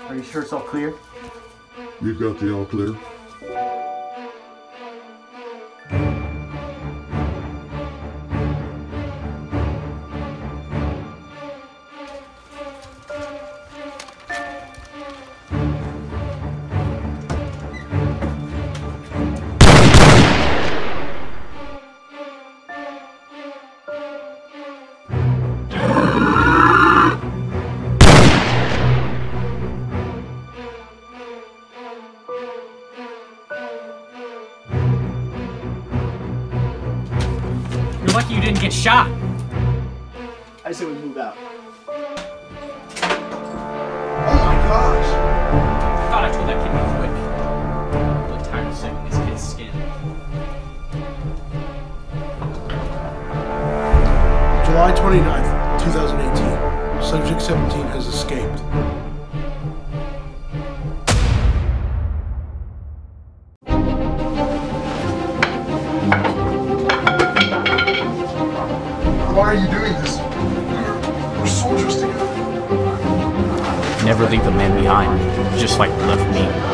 Are you sure it's all clear? You've got the all clear. You're lucky you didn't get shot. I say we move out. Oh my gosh! I thought I told that kid to be quick. I'm really tired of saving this kid's skin. July 29th, 2018. Subject 17 has escaped. Why are you doing this? We're soldiers together. Never leave a man behind, just like you left me.